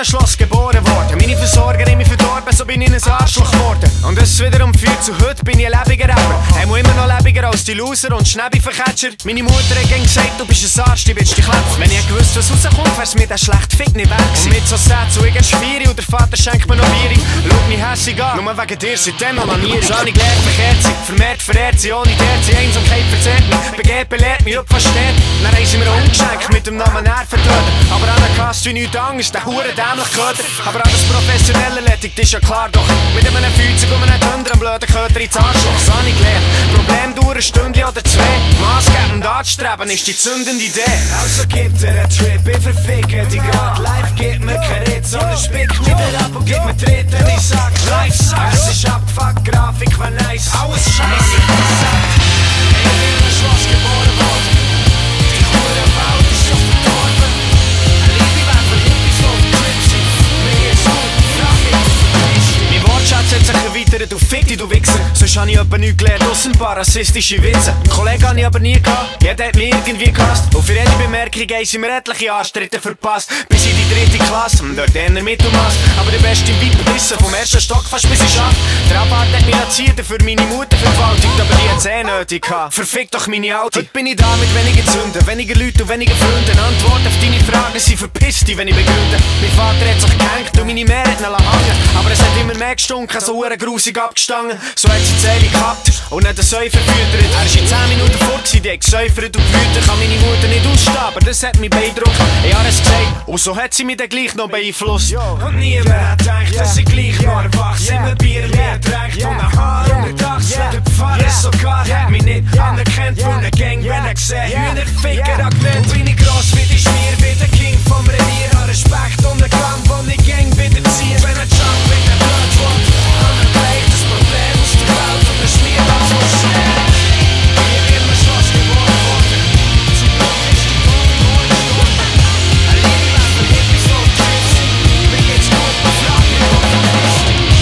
einem Schloss geboren worden. Meine Versorger haben mich verdorben, so bin ich ein Arschloch geworden. Und das wiederum führt zu heute, bin ich ein lebiger Rapper. Einmal immer noch lebiger als die Loser und Schnäbi-Verketscher. Meine Mutter hat gesagt, du bist ein Arsch, die willst dich klepfen. Wenn ich gewusst, was rauskommt, wär's mir der schlechte Fick nicht wert gewesen. Und mit so Sätzen, ich gehst Vieri und der Vater schenkt mir noch Bieri. Schaut mich hässig an, nur wegen dir seitdem onaniere ich. Schon ich gelernt, verkehrt sie, vermehrt verehrt sie, ohne der sie Einsamkeit verzehrt mich. Begehrt belehrt mich, ob fast steht. Dann haben sie mir umgeschenkt, mit dem Namen Nerventöter. Aber an der Kasse wie nichts anderes, der hure dämlich Köter. Aber an das Professionelle erledigt ist ja klar doch. Mit einem Feuzeug und einem Thunder am blöden Köter ins Arschloch. Das habe ich gelernt. Problem dauert ein Stündchen oder zwei. Maßgebend anzustreben ist die zündende Idee. Also gibt er einen Trip, ich verficke die grad. Live gibt mir kein Ritz, sondern spick mich wieder ab und gib mir Tritten. Ich sag live, es ist Abfuck, Grafik war nice. Alles scheiße, gesagt. Ich bin in einem Schloss geboren worden. Die hure Welt ist schon verdorben. Liebe Waffe, Hippies, wo die Clips sind. Mir geht's gut, frag mich. Mein Wortschatz hat sich erweitert, du fick dich, du Wichser. Sonst hab ich etwa nichts gelernt, ausser ein paar rassistische Witze. Einen Kollegen hab ich aber nie gehabt, jeder hat mich irgendwie gehasst. Und für jede Bemerkung haben sie mir etliche Arschtritte verpasst. Bis in die 3. Klasse, dort eher Mittelmaß. Aber der Beste im Weitbissen, vom ersten Stock fast bis ich schaff. Der Abart hat mich erzielt, für meine Mutter vergewaltigt, aber die hat's nötig gehabt. Verfick doch meine Alte. Heute bin ich da mit weniger Zünden, weniger Leute und weniger Freunde. Antwort auf deine Fragen, sie verpisst dich, wenn ich begründe. Mein Vater hat sich gehängt und meine Mehr hat ihn hängen. Aber es hat immer mehr gestunken, so grusig abgestangen. So hat sie die Zähle gehabt und nicht den Säufer gefüttert. Er ist in 10 Minuten fort, die hat gesäufert und gewütert. Kann meine Mutter nicht ausstehen, aber das hat mich beeindruckt. Ich habe es gesagt und so hat sie mich dann gleich noch beeinflusst. Und niemand hat gedacht, dass ich gleich war erwachsen. Immer Bier leer trinkt und ein Haar unter Dachs. Der Pfarrer sogar hat mich nicht anerkannt von der Gang, wenn er gesehen Hühnerficker angelenkt. Und wie ich gross wie die Schmier, wie der King vom Revier. An Respekt und der Kampf und die Gang wieder ziehen. Wenn er Jump mit der Blood wird, dann gleich das Problem aus der Welt und der Schmier hat so schnell. Ich bin in einem Schloss geboren worden. Zum Glück ist die Tore nur gestorben. Ein Leben lang von Hippies und Trips. Mir geht's gut, man fragt mich, wo du bist.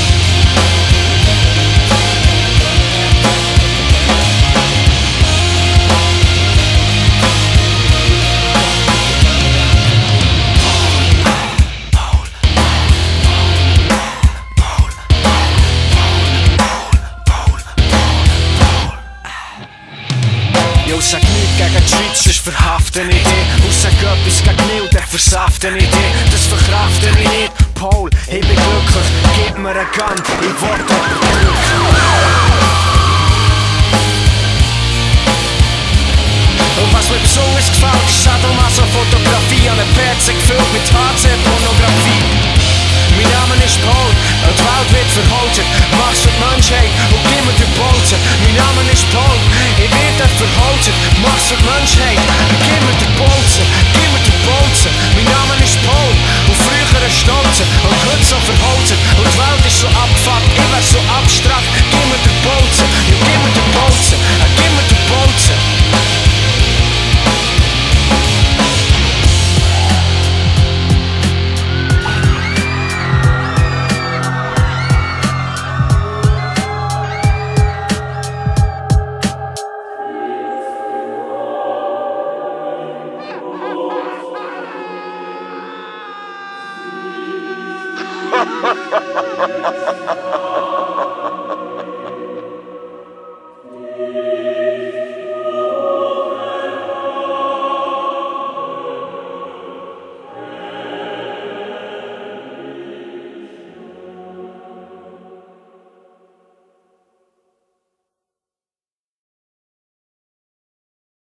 Sag nichts gegen die Schweiz, sonst verhaften ich dich. Und sag etwas gegen mich und dann versaften ich dich. Das verkrafte ich nicht, Paul, ich bin glücklich. Gib mir einen Gun, ich warte auf Glück. Und was mir besonders gefällt, ist Sadomaso-Fotografie an einem PC gefüllt mit HC-Pornografie. Mein Name ist Paul, und die Welt wird verholzert. Mach's für die Menschheit und gib mir den Bolzen. Mein Name ist Paul, ich werde verholzert. Mach's für die Menschheit und gib mir den